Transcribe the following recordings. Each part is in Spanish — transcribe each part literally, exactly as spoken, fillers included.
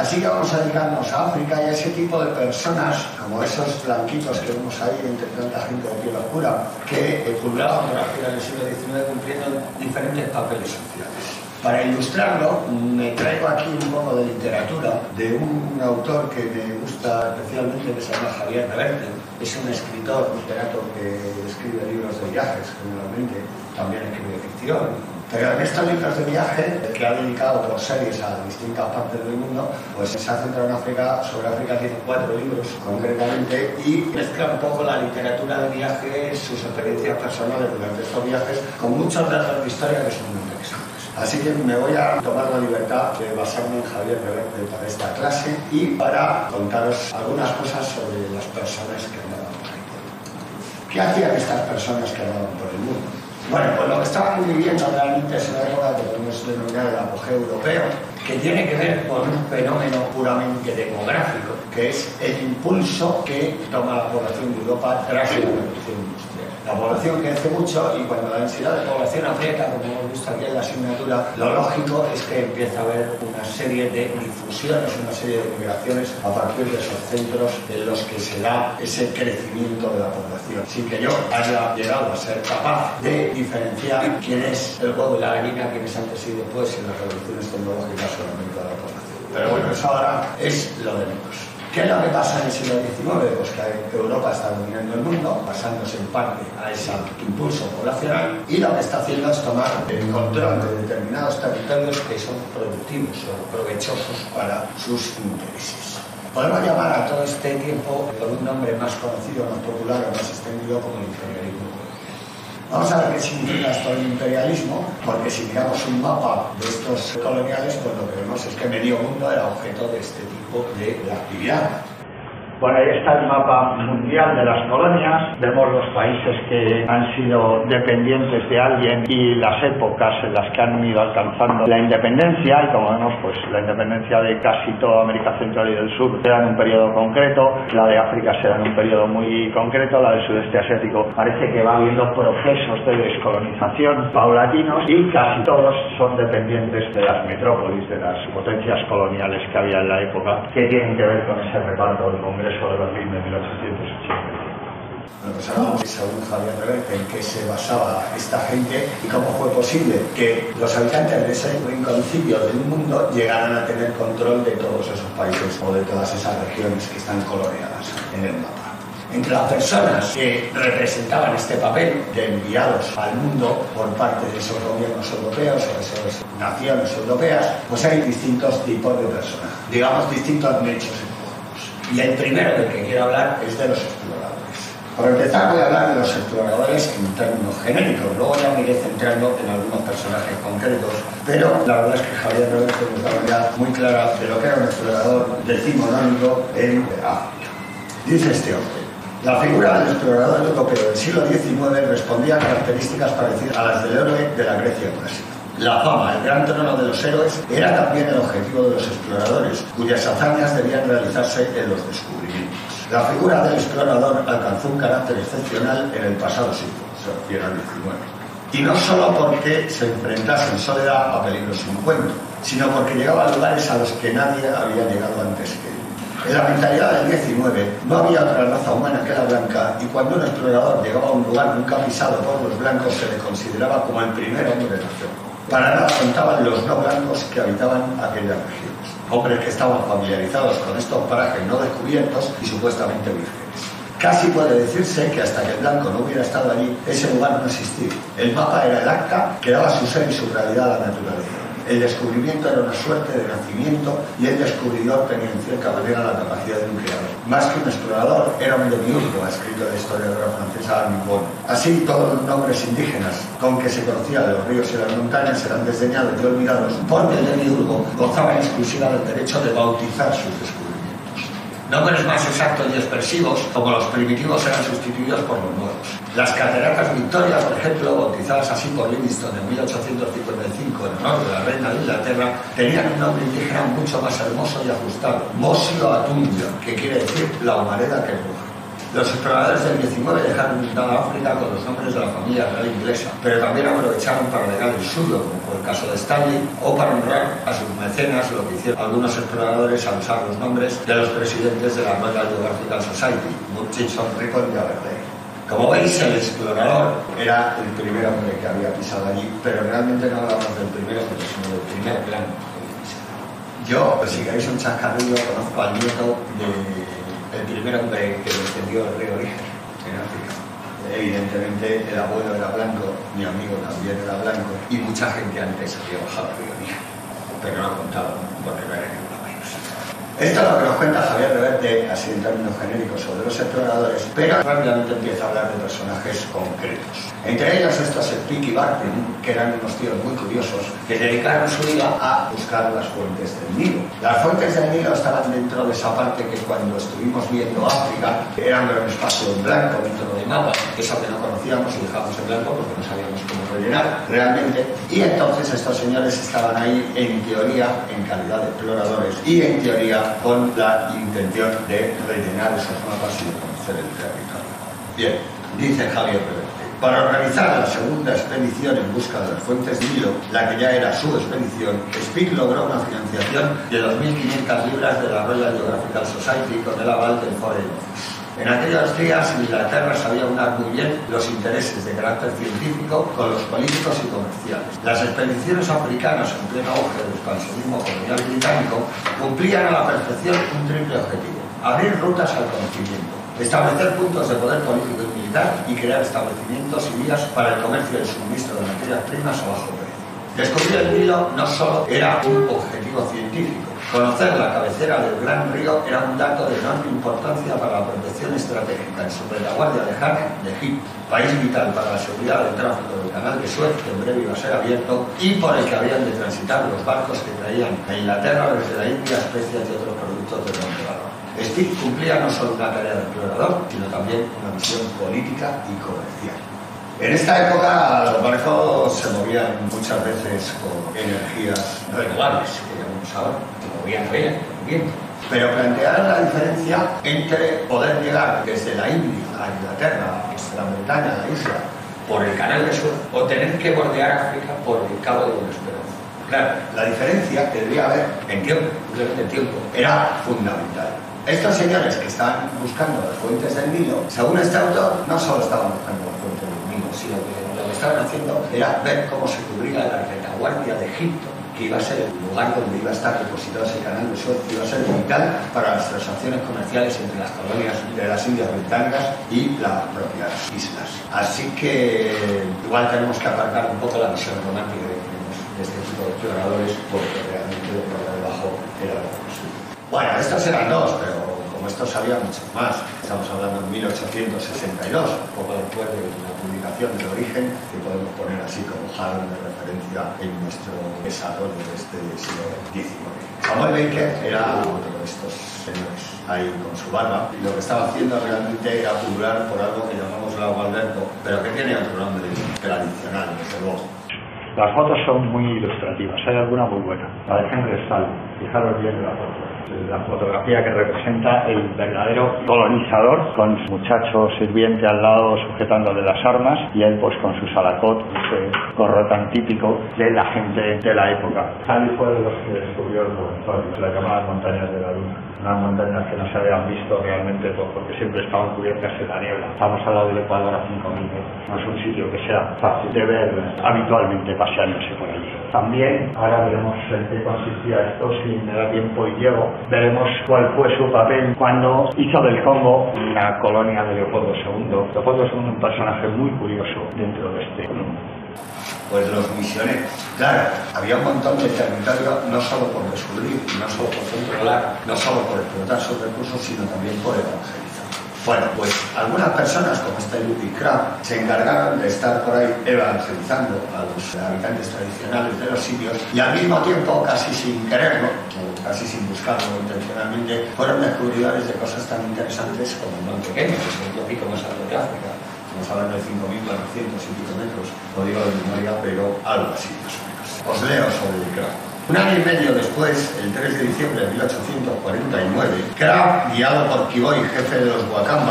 Así que vamos a dedicarnos a África y a ese tipo de personas, como esos blanquitos que vemos ahí entre tanta gente de piel oscura, que pululaban por África en el siglo diecinueve cumpliendo diferentes papeles sociales. Para ilustrarlo, me traigo aquí un poco de literatura de un autor que me gusta especialmente, que se llama Javier Reverte. Es un escritor, literato que escribe libros de viajes, generalmente, también escribe ficción. Pero en estos libros de viaje, que ha dedicado por series a distintas partes del mundo, pues se ha centrado en África. Sobre África tiene cuatro libros, concretamente, y mezcla un poco la literatura de viajes, sus experiencias personales durante estos viajes, con muchos datos de historia que son muy interesantes. Así que me voy a tomar la libertad de basarme en Javier Reverte para esta clase y para contaros algunas cosas sobre las personas que andaban por ahí. ¿Qué hacían estas personas que andaban por el mundo? Bueno, pues lo que estaban viviendo realmente es una época que podemos denominar el apogeo europeo, que tiene que ver con un fenómeno puramente demográfico, que es el impulso que toma la población de Europa tras la revolución industrial. La población crece mucho y cuando la densidad de población aprieta, como hemos visto aquí en la asignatura, lo lógico es que empieza a haber una serie de difusiones, una serie de migraciones a partir de esos centros en los que se da ese crecimiento de la población, sin que yo haya llegado a ser capaz de diferenciar quién es el huevo y la gallina, quién es antes y después en las revoluciones tecnológicas o el aumento de la población. Pero bueno, eso ahora es lo de menos. ¿Qué es lo que pasa en el siglo diecinueve? Pues que Europa está dominando el mundo, basándose en parte a ese impulso poblacional, y lo que está haciendo es tomar el control de determinados territorios que son productivos o provechosos para sus intereses. Podemos llamar a todo este tiempo por un nombre más conocido, más popular o más extendido como el imperialismo. Vamos a ver qué significa esto del imperialismo, porque si miramos un mapa de estos coloniales, pues lo que vemos es que medio mundo era objeto de este tipo de actividad. Bueno, ahí está el mapa mundial de las colonias. Vemos los países que han sido dependientes de alguien y las épocas en las que han ido alcanzando la independencia. Y como vemos, pues la independencia de casi toda América Central y del Sur será en un periodo concreto, la de África será en un periodo muy concreto, la del sudeste asiático parece que va habiendo procesos de descolonización paulatinos y casi todos son dependientes de las metrópolis, de las potencias coloniales que había en la época, que tienen que ver con ese reparto del Congreso de Berlín de mil ochocientos ochenta. Bueno, pues ahora vamos, según Javier Reverte, en qué se basaba esta gente y cómo fue posible que los habitantes de ese rinconcillo del mundo llegaran a tener control de todos esos países o de todas esas regiones que están coloreadas en el mapa. Entre las personas que representaban este papel de enviados al mundo por parte de esos gobiernos europeos o de esas naciones europeas, pues hay distintos tipos de personas, digamos distintos nichos. Y el primero del que quiero hablar es de los exploradores. Por empezar voy a hablar de los exploradores en términos genéricos, luego ya me iré centrando en algunos personajes concretos, pero la verdad es que Javier Reverte nos daba ya muy clara de lo que era un explorador decimonónico en África. Dice este hombre: la figura del explorador europeo del siglo diecinueve respondía a características parecidas a las del héroe de la Grecia clásica. La fama, el gran trono de los héroes, era también el objetivo de los exploradores, cuyas hazañas debían realizarse en los descubrimientos. La figura del explorador alcanzó un carácter excepcional en el pasado siglo, se refiere al diecinueve. Y no solo porque se enfrentase en soledad a peligros sin cuento, sino porque llegaba a lugares a los que nadie había llegado antes que él. En la mentalidad del diecinueve no había otra raza humana que la blanca, y cuando un explorador llegaba a un lugar nunca pisado por los blancos se le consideraba como el primer hombre de la zona. Para nada contaban los no blancos que habitaban aquellas regiones, hombres que estaban familiarizados con estos parajes no descubiertos y supuestamente vírgenes. Casi puede decirse que hasta que el blanco no hubiera estado allí, ese lugar no existía. El mapa era el acta que daba su ser y su realidad a la naturaleza. El descubrimiento era una suerte de nacimiento y el descubridor tenía en cierta manera la capacidad de un creador. Más que un explorador, era un demiurgo, ha escrito la historiadora francesa Anne Bon. Así, todos los nombres indígenas con que se conocía de los ríos y las montañas eran desdeñados y olvidados porque el demiurgo gozaba en exclusiva del derecho de bautizar sus descubrimientos. Nombres más exactos y expresivos, como los primitivos, eran sustituidos por los nuevos. Las cataratas Victoria, por ejemplo, bautizadas así por Livingstone en mil ochocientos cincuenta y cinco en honor de la reina de Inglaterra, tenían un nombre indígena mucho más hermoso y ajustado: Mosio Atundio, que quiere decir la humareda que ruge. Los exploradores del diecinueve dejaron inundada África con los nombres de la familia real inglesa, pero también aprovecharon para alegar el suyo, como fue el caso de Stanley, o para honrar a sus mecenas, lo que hicieron algunos exploradores al usar los nombres de los presidentes de la Royal Geographical Society, Murchison, Rickon y Aberdeen. Como veis, el explorador era el primer hombre que había pisado allí, pero realmente no hablamos del primer hombre, sino del primer blanco que había pisado. Yo, pues, si queréis un chascarrillo, conozco al nieto del primer hombre que descendió el río Níger en África. Evidentemente, el abuelo era blanco, mi amigo también era blanco, y mucha gente antes había bajado el río Níger, pero no ha contado porque no era ningún. Esto es lo que nos cuenta Javier Reverte, así en términos genéricos, sobre los exploradores, pero rápidamente empieza a hablar de personajes concretos. Entre ellos estos Speke y Barton, que eran unos tíos muy curiosos, que dedicaron su vida a buscar las fuentes del Nilo. Las fuentes del Nilo estaban dentro de esa parte que cuando estuvimos viendo África, era un gran espacio en blanco dentro del mapa, eso que no conocíamos y dejamos en blanco porque no sabíamos cómo rellenar realmente, y entonces estos señores estaban ahí en teoría, en calidad de exploradores, y en teoría con la intención de rellenar esos mapas y de conocer el territorio. Bien, dice Javier Reverte. Para organizar la segunda expedición en busca de las fuentes Nilo, la que ya era su expedición, Speke logró una financiación de dos mil quinientas libras de la Royal Geographical Society con el aval del Foreign Office. En aquellos días, Inglaterra sabía unar muy bien los intereses de carácter científico con los políticos y comerciales. Las expediciones africanas en pleno auge del expansionismo colonial británico cumplían a la perfección un triple objetivo: abrir rutas al conocimiento, establecer puntos de poder político y militar y crear establecimientos y vías para el comercio y el suministro de materias primas a bajo precio. Descubrir el Nilo no solo era un objetivo científico. Conocer la cabecera del Gran Río era un dato de enorme importancia para la protección estratégica en su retaguardia lejana de Egipto, país vital para la seguridad del tráfico del canal de Suez, que en breve iba a ser abierto, y por el que habían de transitar los barcos que traían a Inglaterra desde la India especias y otros productos de gran valor. Speke cumplía no solo una tarea de explorador, sino también una misión política y comercial. En esta época los barcos se movían muchas veces con energías renovables, que llamamos ahora, se movían bien, bien. Pero plantear la diferencia entre poder llegar desde la India a Inglaterra, desde la Bretaña, a la isla, por el canal de Suez, o tener que bordear África por el Cabo de Buena Esperanza. Claro, la diferencia que debía haber en tiempo, simplemente en tiempo, era fundamental. Estos señores que estaban buscando las fuentes del Nilo, según este autor, no solo estaban buscando las fuentes del Nilo, sino que lo que estaban haciendo era ver cómo se cubría la retaguardia de Egipto, que iba a ser el lugar donde iba a estar depositado ese canal de Suez, que iba a ser vital para las transacciones comerciales entre las colonias de las Indias británicas y las propias islas. Así que igual tenemos que aparcar un poco la visión romántica que tenemos de este tipo de exploradores, porque realmente lo que había debajo era lo posible. Bueno, estos eran dos, pero como estos había muchos más. Estamos hablando en mil ochocientos sesenta y dos, un poco después de la publicación del Origen, que podemos poner así como jalón de referencia en nuestro desarrollo de este siglo diecinueve. Samuel Baker era otro de estos señores, ahí con su barba, y lo que estaba haciendo realmente era pulular por algo que llamamos lago Alberto, pero que tiene otro nombre tradicional, desde luego. Las fotos son muy ilustrativas, hay alguna muy buena. La de Henry Stahl, fijaros bien en la foto. La fotografía que representa el verdadero colonizador, con su muchacho sirviente al lado sujetándole las armas, y él pues con su salacot, ese gorro tan típico de la gente de la época. Stahl fue de los que descubrió el Promontorio, las llamadas montañas de la luna. Unas montañas que no se habían visto realmente porque siempre estaban cubiertas de la niebla. Estamos al lado del Ecuador a cinco mil metros. No es un sitio que sea fácil de ver habitualmente paseándose por allí. También, ahora veremos en qué consistía esto, si me da tiempo y llego, veremos cuál fue su papel cuando hizo del Congo una colonia de Leopoldo segundo. Leopoldo segundo es un personaje muy curioso dentro de este mundo. Pues los misioneros. Claro, había un montón de territorio no solo por descubrir, no solo por controlar, no solo por explotar sus recursos, sino también por evangelizar. Bueno, pues algunas personas, como este Ludwig Krapf, se encargaron de estar por ahí evangelizando a los habitantes tradicionales de los sitios y al mismo tiempo, casi sin quererlo, o casi sin buscarlo intencionalmente, fueron descubridores de cosas tan interesantes como el Mar Pequeño, que es el pico más alto de África. Estamos hablando de cinco mil cuatrocientos y pico metros, lo digo de memoria, pero algo así más o menos. Os leo sobre el Krapf. Un año y medio después, el tres de diciembre de mil ochocientos cuarenta y nueve, Krapf, guiado por Kiboy, jefe de los Wakamba, al que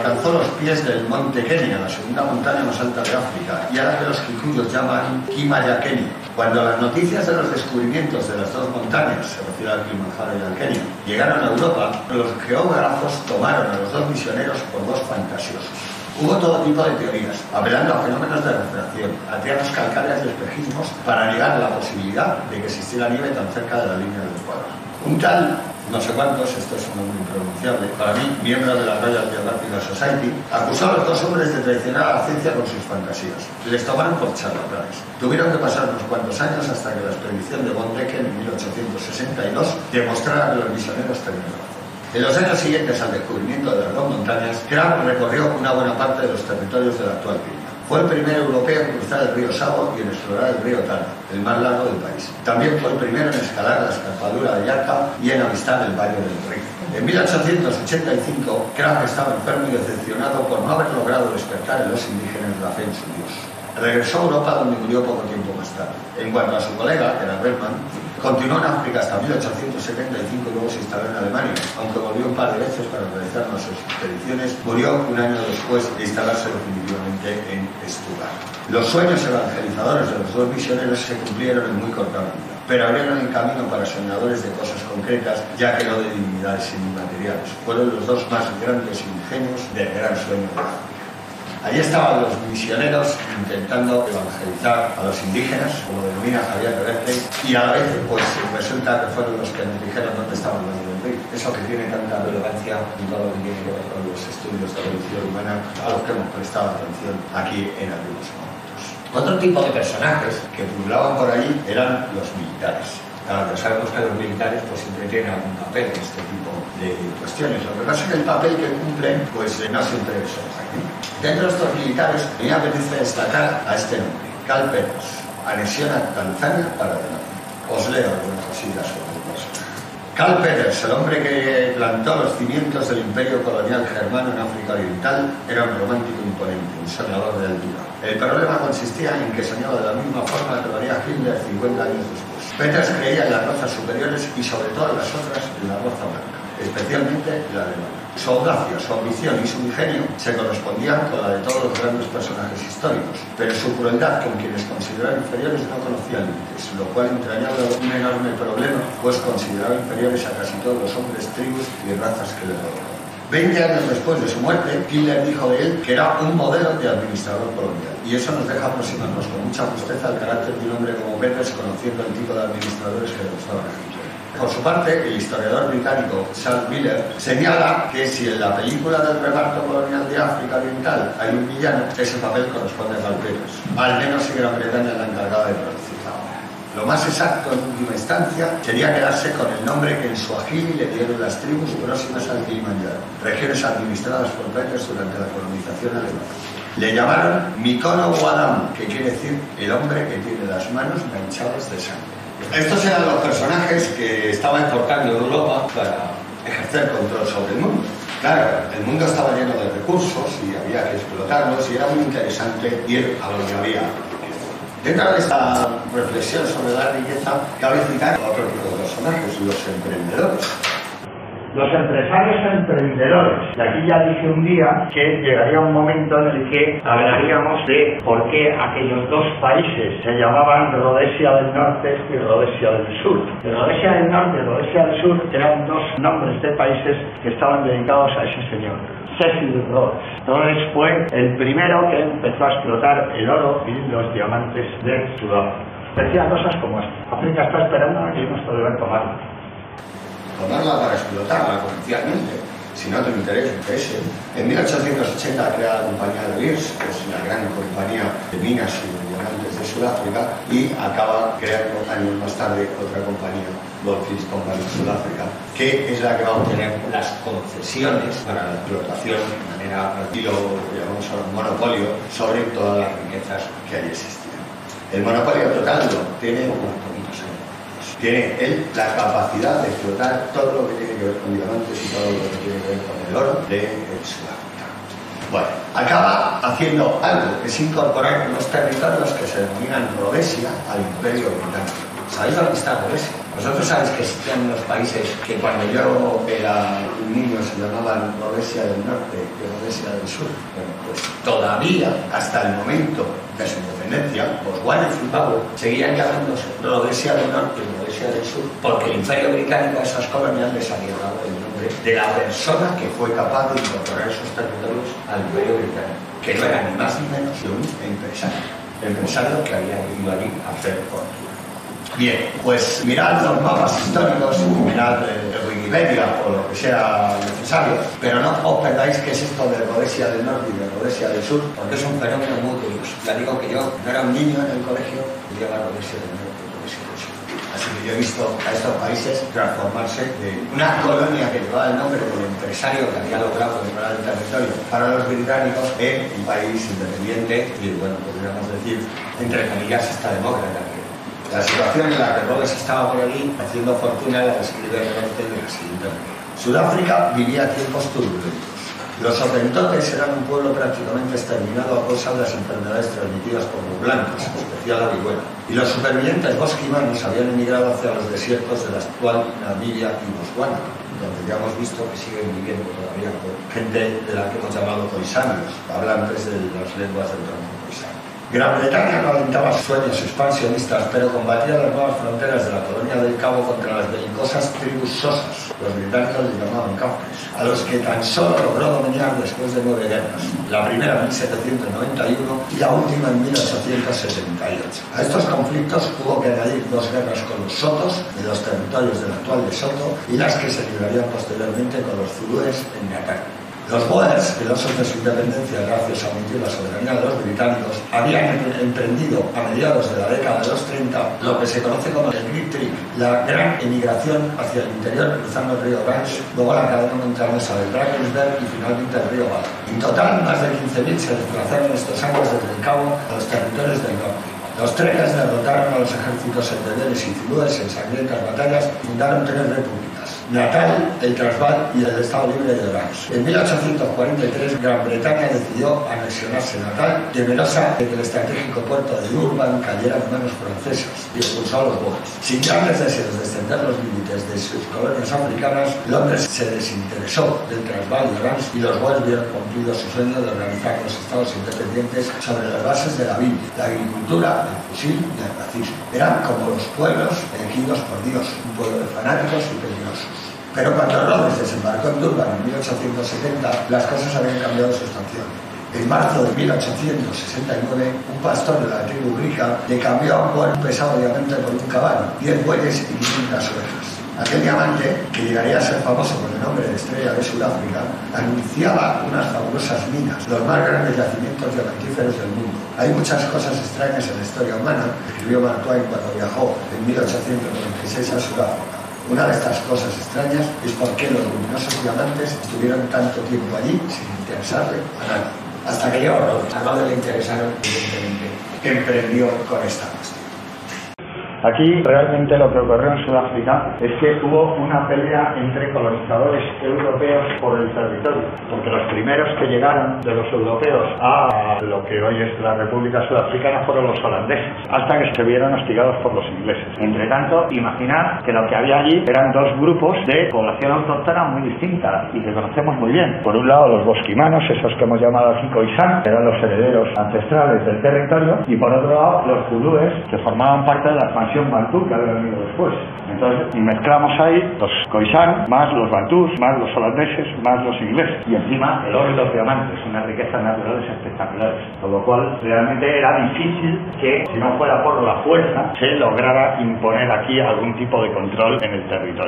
alcanzó los pies del monte Kenia, la segunda montaña más alta de África, y a la que los kikuyos llaman Kimayakeni. Cuando las noticias de los descubrimientos de las dos montañas, se refiere al Kilimanjaro y al Kenia, llegaron a Europa, los geógrafos tomaron a los dos misioneros por dos fantasiosos. Hubo todo tipo de teorías, apelando a fenómenos de refracción, a tierras calcáreas y espejismos para negar la posibilidad de que existiera nieve tan cerca de la línea del Ecuador. Un tal, no sé cuántos, esto es un nombre impronunciable, para mí, miembro de la Royal Geographical Society, acusó a los dos hombres de traicionar a la ciencia con sus fantasías. Les tomaron por charlatanes. Tuvieron que pasar unos cuantos años hasta que la expedición de von Decken en mil ochocientos sesenta y dos demostrara que los misioneros tenían razón. En los años siguientes al descubrimiento de las dos montañas, Crabbe recorrió una buena parte de los territorios de la actual Kenia. Fue el primer europeo en cruzar el río Savo y en explorar el río Tana, el más largo del país. También fue el primero en escalar la escarpadura de Yarka y en avistar el Valle del Río. En mil ochocientos ochenta y cinco, Crabbe estaba enfermo y decepcionado por no haber logrado despertar en los indígenas la fe en su Dios. Regresó a Europa, donde murió poco tiempo más tarde. En cuanto a su colega, que era Bergman, continuó en África hasta mil ochocientos setenta y cinco y luego se instaló en Alemania. Aunque volvió un par de veces para realizar unas expediciones, murió un año después de instalarse definitivamente en Stuttgart. Los sueños evangelizadores de los dos misioneros se cumplieron en muy corta medida, pero abrieron el camino para soñadores de cosas concretas, ya que no de divinidades inmateriales. Fueron los dos más grandes ingenios del gran sueño de África. Allí estaban los misioneros intentando evangelizar a los indígenas, como denomina Javier Berkeley, y a la vez pues resulta que fueron los que nos dijeron dónde estaban los del río. Eso que tiene tanta relevancia en todo lo que tiene que ver con los estudios de la evolución humana, a los que hemos prestado atención aquí en algunos momentos. Otro tipo de personajes que pululaban por ahí eran los militares. Claro, sabemos que los militares pues siempre tienen algún papel en este tipo de cuestiones. Lo que pasa es que el papel que cumplen pues no siempre es aquí. Dentro de estos militares me apetece destacar a este nombre, Karl Peters, anexión a Tanzania para adelante. Os leo algunas cosillas sobre el personaje. Karl Peters, el hombre que plantó los cimientos del imperio colonial germano en África Oriental, era un romántico imponente, un soñador de altura. El problema consistía en que soñaba de la misma forma que lo haría Hitler cincuenta años después. Peters creía en las razas superiores y sobre todas las otras en la raza blanca, especialmente la alemana. Su audacia, su ambición y su ingenio se correspondían con la de todos los grandes personajes históricos, pero su crueldad con quienes consideraba inferiores no conocía límites, lo cual entrañaba un enorme problema, pues consideraba inferiores a casi todos los hombres, tribus y razas que le rodeaban. Veinte años después de su muerte, Hitler dijo de él que era un modelo de administrador colonial, y eso nos deja aproximarnos con mucha justeza al carácter de un hombre como Peters, conociendo el tipo de administradores que le gustaban a Hitler. Por su parte, el historiador británico Charles Miller señala que si en la película del reparto colonial de África Oriental hay un villano, ese papel corresponde a Karl Peters, al menos si Gran Bretaña es la encargada de producirla. Lo más exacto en última instancia sería quedarse con el nombre que en Swahili le dieron las tribus próximas al Kilimanjaro, regiones administradas por Peters durante la colonización alemana. Le llamaron Mikono Wadam, que quiere decir el hombre que tiene las manos manchadas de sangre. Estos eran los personajes que estaba exportando Europa para ejercer control sobre el mundo. Claro, el mundo estaba lleno de recursos y había que explotarlos y era muy interesante ir a donde había riqueza. Dentro de esta reflexión sobre la riqueza, cabe citar a otro tipo de personajes, los emprendedores. Los empresarios emprendedores. Y aquí ya dije un día que llegaría un momento en el que hablaríamos de por qué aquellos dos países se llamaban Rhodesia del Norte y Rhodesia del Sur. Rhodesia del Norte y Rhodesia del Sur eran dos nombres de países que estaban dedicados a ese señor, Cecil Rhodes. Rhodes fue el primero que empezó a explotar el oro y los diamantes de Sudáfrica. Decía cosas como esta: África está esperando a que nos podrán tomarla. Tomarla para explotarla comercialmente, si no te interesa interese. En mil ochocientos ochenta crea la compañía de Beers, que es una gran compañía de minas y de diamantes de Sudáfrica, y acaba creando años más tarde otra compañía, Goldfields Company de Sudáfrica, que es la que va a obtener las concesiones para la explotación de manera, y lo llamamos ahora monopolio, sobre todas las riquezas que allí existían. El monopolio total lo tiene unos poquitos años. Tiene él la capacidad de explotar todo lo que tiene que ver con diamantes y todo lo que tiene que ver con el oro de Sudáfrica. Bueno, acaba haciendo algo, que es incorporar unos territorios que se denominan Rhodesia al Imperio Británico. ¿Sabéis dónde está Rhodesia? Vosotros sabéis que existían unos países que cuando yo era un niño se llamaban Rhodesia del Norte y Rhodesia del Sur. Bueno, pues todavía, hasta el momento de su independencia, Botswana y Zimbabue seguían llamándose Rhodesia del Norte y Rhodesia del Sur, porque el Imperio Británico a esas colonias les había dado el nombre de la persona que fue capaz de incorporar esos territorios al Imperio Británico, que no era ni más ni menos que un empresario, empresario que había ido allí a hacer fortuna. Bien, pues mirad los mapas históricos, mirad el de Wikipedia o lo que sea necesario, pero no os perdáis qué es esto de Rhodesia del Norte y de Rhodesia del Sur, porque es un fenómeno muy curioso. Ya digo que yo no era un niño en el colegio y lleva Rhodesia del Norte y Rhodesia del Sur. Así que yo he visto a estos países transformarse de una colonia que llevaba el nombre del empresario que había logrado controlar el territorio para los británicos en un país independiente y, bueno, podríamos decir, entre comillas, está demócrata. La situación en la que Rhodes estaba por allí haciendo fortuna la describe Rhodes de la siguiente manera. Sudáfrica vivía tiempos turbulentos. Los hotentotes eran un pueblo prácticamente exterminado a causa de las enfermedades transmitidas por los blancos, en especial la viruela. Y los supervivientes bosquimanos habían emigrado hacia los desiertos de la actual Namibia y Botswana, donde ya hemos visto que siguen viviendo todavía gente de la que hemos llamado coisanios, hablantes de las lenguas del tronco coisano. Gran Bretaña no alentaba sueños expansionistas, pero combatía las nuevas fronteras de la colonia del Cabo contra las belicosas tribus sosas, los británicos les llamaban cafres, a los que tan solo logró dominar después de nueve guerras, la primera en mil setecientos noventa y uno y la última en mil ochocientos setenta y ocho. A estos conflictos hubo que añadir dos guerras con los sotos, de los territorios del actual Lesoto, y las que se librarían posteriormente con los zulúes en Natal. Los Boers, celosos de su independencia gracias a omitir la soberanía de los británicos, habían emprendido a mediados de la década de los treinta lo que se conoce como el Great Trip, la gran emigración hacia el interior cruzando el río Orange, luego la cadena montañosa del Drakensberg y finalmente el río Vaal. En total, más de quince mil se desplazaron estos años desde el Cabo a los territorios del norte. Los trenes derrotaron a los ejércitos endebeles y zulúes en sangrientas batallas y fundaron tres repúblicas: Natal, el Transvaal y el Estado Libre de Orange. En mil ochocientos cuarenta y tres, Gran Bretaña decidió anexionarse Natal, temerosa de que el estratégico puerto de Durban cayera en manos francesas, y expulsó a los Boers. Sin grandes deseos de extender los límites de sus colonias africanas, Londres se desinteresó del Transvaal y Orange y los Boers vieron cumplido su sueño de organizar los estados independientes sobre las bases de la Biblia, la agricultura, el fusil y el racismo. Eran como los pueblos elegidos por Dios, un pueblo de fanáticos y peligrosos. Pero cuando Rhodes desembarcó en Durban en mil ochocientos setenta, las cosas habían cambiado sustancialmente. En marzo de mil ochocientos sesenta y nueve, un pastor de la tribu Grika le cambió a un Boer un pesado diamante por un caballo, diez bueyes y quinientas ovejas. Aquel diamante, que llegaría a ser famoso con el nombre de Estrella de Sudáfrica, anunciaba unas fabulosas minas, los más grandes yacimientos diamantíferos del mundo. Hay muchas cosas extrañas en la historia humana, escribió Mark Twain cuando viajó en mil ochocientos noventa y seis a Sudáfrica. Una de estas cosas extrañas es por qué los luminosos diamantes estuvieron tanto tiempo allí sin interesarle a nadie. Hasta que llegó Rhodes. A Rhodes le interesaron, evidentemente, que emprendió con esta cuestión. Aquí realmente lo que ocurrió en Sudáfrica es que hubo una pelea entre colonizadores europeos por el territorio, porque los primeros que llegaron de los europeos a lo que hoy es la República Sudafricana fueron los holandeses, hasta que se vieron hostigados por los ingleses. Entre tanto, imaginad que lo que había allí eran dos grupos de población autóctona muy distinta y que conocemos muy bien. Por un lado los bosquimanos, esos que hemos llamado aquí Khoisan, que eran los herederos ancestrales del territorio, y por otro lado los zulúes, que formaban parte de la expansión bantú que había venido después. Entonces mezclamos ahí los Khoisan más los bantús, más los holandeses, más los ingleses, y encima el oro y los diamantes, unas riquezas naturales espectaculares, con lo cual realmente era difícil que, si no fuera por la fuerza, se lograra imponer aquí algún tipo de control en el territorio.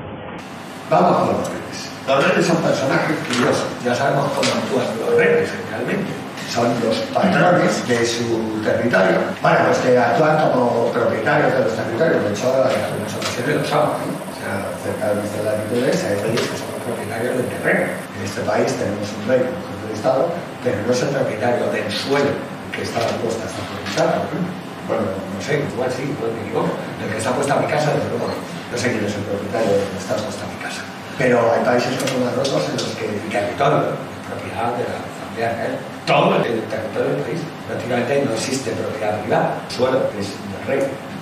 Vamos con los reyes. Los reyes son personajes curiosos, ya sabemos cómo actúan los reyes generalmente. Son los patrones de su territorio. Bueno, pues que actúan como propietarios de los territorios. De hecho, en algunas ocasiones lo son, ¿no? O sea, cerca de nuestras latitudes hay reyes que son los propietarios del terreno. En este país tenemos un rey como jefe de Estado, pero no es el propietario del suelo que está puesto a esta propiedad. Bueno, no sé, igual sí, igual me equivoco. El que está puesto a mi casa, desde luego no. No sé quién es el propietario del que está puesto a mi casa. Pero hay países como Marruecos en los que el territorio es propiedad de la familia real. Todo el territorio del país. Prácticamente no existe propiedad privada. El suelo es del rey.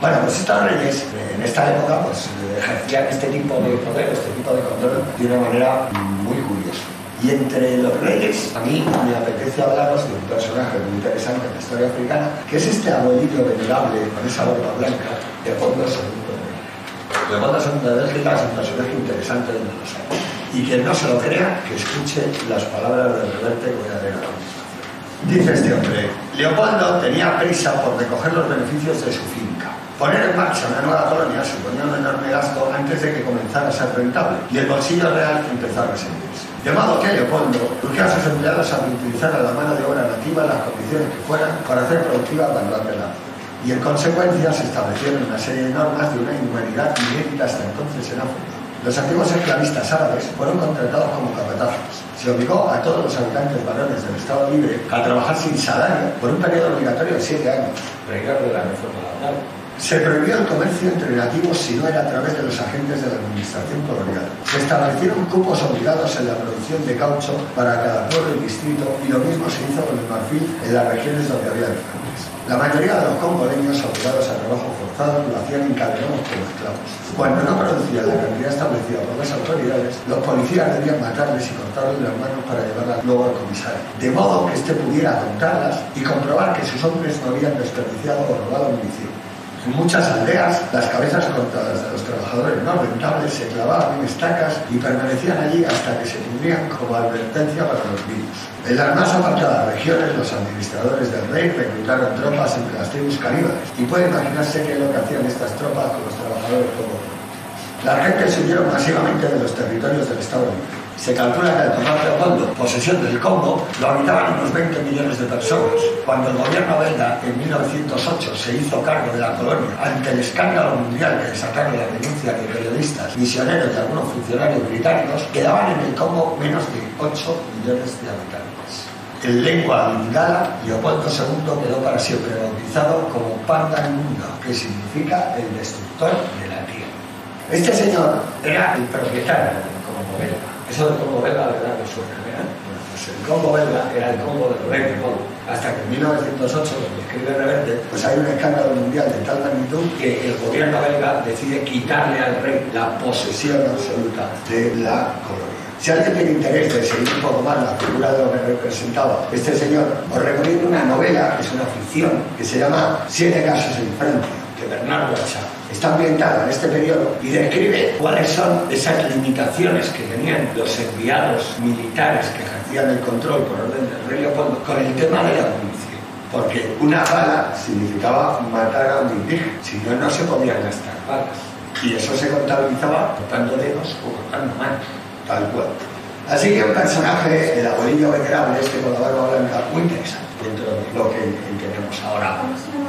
Bueno, pues estos reyes en esta época pues ejercían este tipo de poder, este tipo de control de una manera muy curiosa. Y entre los reyes, a mí me apetece hablaros de un personaje muy interesante en la historia africana, que es este abuelillo venerable con esa barba blanca, Leopoldo segundo de Bélgica. Leopoldo segundo de Bélgica es un personaje interesante de los años. Y quien no se lo crea, que escuche las palabras del rebelde que voy a leer a continuación. Dice este hombre: Leopoldo tenía prisa por recoger los beneficios de su finca. Poner en marcha una nueva colonia suponía un enorme gasto antes de que comenzara a ser rentable, y el bolsillo real empezó a resentirse. De modo que Leopoldo urgía a sus empleados a utilizar a la mano de obra nativa en las condiciones que fueran para hacer productiva cuanto antes la. Y en consecuencia se establecieron una serie de normas de una inhumanidad inédita hasta entonces en África. Los antiguos esclavistas árabes fueron contratados como capatazos. Se obligó a todos los habitantes varones del Estado Libre a trabajar sin salario por un periodo obligatorio de siete años, regalo de la reforma laboral. Se prohibió el comercio entre nativos si no era a través de los agentes de la administración colonial. Se establecieron cupos obligados en la producción de caucho para cada pueblo y distrito, y lo mismo se hizo con el marfil en las regiones donde había habitantes. La mayoría de los congoleños obligados a trabajo forzado lo hacían encadenados como esclavos. Cuando no producían la cantidad establecida por las autoridades, los policías debían matarles y cortarles las manos para llevarlas luego al comisario, de modo que éste pudiera contarlas y comprobar que sus hombres no habían desperdiciado o robado munición. En muchas aldeas, las cabezas cortadas de los trabajadores no rentables se clavaban en estacas y permanecían allí hasta que se pudrían como advertencia para los niños. En las más apartadas regiones, los administradores del rey reclutaron tropas entre las tribus caníbales, y puede imaginarse qué es lo que hacían estas tropas con los trabajadores poco productivos. Las gentes huyeron masivamente de los territorios del Estado Libre. Se calcula que al tomar Leopoldo posesión del Congo lo habitaban unos veinte millones de personas. Cuando el gobierno belga en mil novecientos ocho se hizo cargo de la colonia ante el escándalo mundial que desataron la denuncia de periodistas, misioneros y algunos funcionarios británicos, quedaban en el Congo menos de ocho millones de habitantes. En lengua lingala, Leopoldo segundo quedó para siempre bautizado como Panda Munda, que significa el destructor de la tierra. Este señor era el propietario del Congo belga. Eso del Congo belga, la verdad, que suena, ¿verdad? Bueno, pues el Congo belga era el Congo del rey de Congo. Hasta que en mil novecientos ocho, cuando escribe Reverte, pues hay un escándalo mundial de tal magnitud que el gobierno belga decide quitarle al rey la posesión absoluta de la colonia. Si alguien tiene interés de seguir un poco más la figura de lo que representaba este señor, os recomiendo una novela, que es una ficción, que se llama Siete casos en Francia, de Bernard Duchamp. Está ambientada en este periodo y describe cuáles son esas limitaciones que tenían los enviados militares que ejercían el control por orden del rey Leopoldo con el tema de la munición. Porque una bala significaba matar a un indígena, si no, no se podían gastar balas. Y eso se contabilizaba cortando dedos o cortando manos, tal cual. Así que un personaje, el abuelillo venerable, este con la barba blanca, muy interesante dentro de lo que entendemos ahora.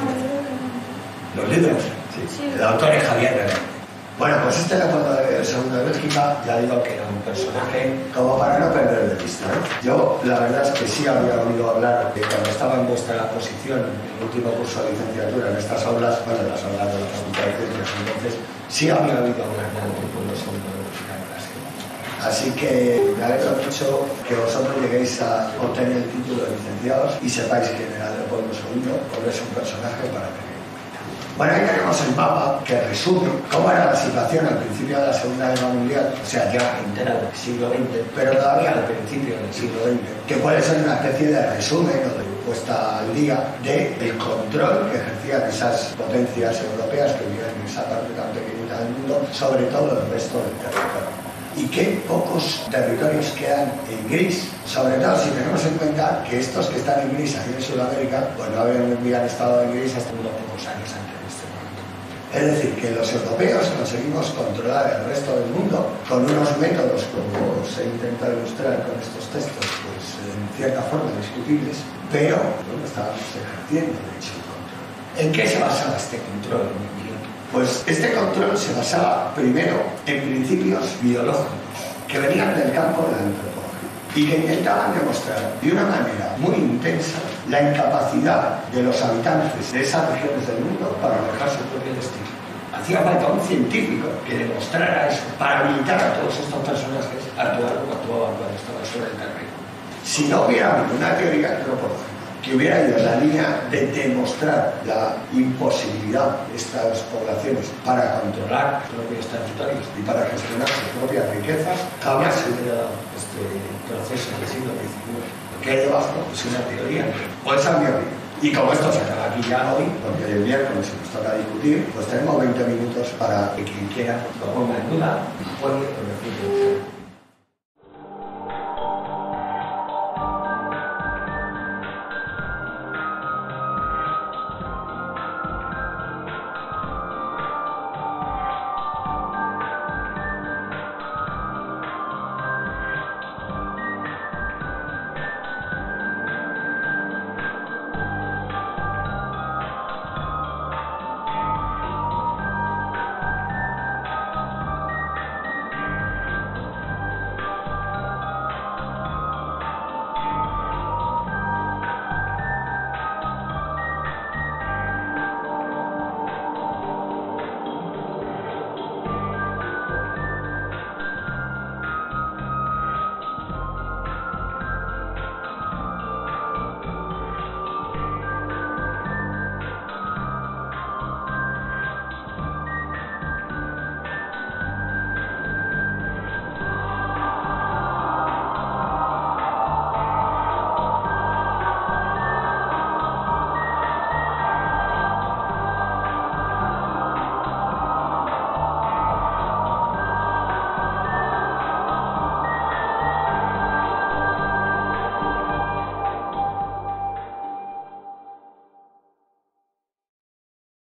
Los libros. Sí. El autor es Javier Reverte. Bueno, pues este Leopoldo segundo de Bélgica, ya digo que era un personaje como para no perder de vista, ¿no? Yo la verdad es que sí había oído hablar de cuando estaba en vuestra posición en el último curso de licenciatura en estas aulas, bueno, en las aulas de la Facultad de Ciencias, entonces sí había oído hablar de Leopoldo segundo de Bélgica en Brasil. Así que me alegro mucho que vosotros lleguéis a obtener el título de licenciados y sepáis quién era Leopoldo segundo, porque es un personaje para tener. Bueno, ahí tenemos el mapa que resume cómo era la situación al principio de la Segunda Guerra Mundial, o sea, ya entera del siglo veinte, pero todavía al principio del siglo veinte, que puede ser una especie de resumen o de puesta al día del control que ejercían esas potencias europeas que vivían en esa parte tan pequeñita del mundo, sobre todo el resto del territorio. Y qué pocos territorios quedan en gris, sobre todo si tenemos en cuenta que estos que están en gris aquí en Sudamérica, pues no habían estado en gris hasta unos pocos años antes. Es decir, que los europeos conseguimos controlar el resto del mundo con unos métodos, como os he intentado ilustrar con estos textos, pues en cierta forma discutibles, pero bueno, estábamos ejerciendo de hecho el control. ¿En qué se basaba este control? Pues este control se basaba primero en principios biológicos que venían del campo de la antropología y que intentaban demostrar de una manera muy intensa la incapacidad de los habitantes de esas regiones del mundo para manejar su propio destino. Hacía falta un científico que demostrara eso para habilitar a todos estos personajes a actuar como actuaban cuando estaban sobre el terreno. Si no hubiera ninguna teoría antropológica que hubiera ido en la línea de demostrar la imposibilidad de estas poblaciones para controlar sus propios territorios y para gestionar sus propias riquezas, jamás se hubiera dado este proceso del siglo diecinueve. Lo que hay debajo es una teoría, o esa es mi opinión. Y como esto se acaba aquí ya hoy, porque el miércoles se nos toca discutir, pues tenemos veinte minutos para que quien quiera lo ponga en duda, apoye o refute.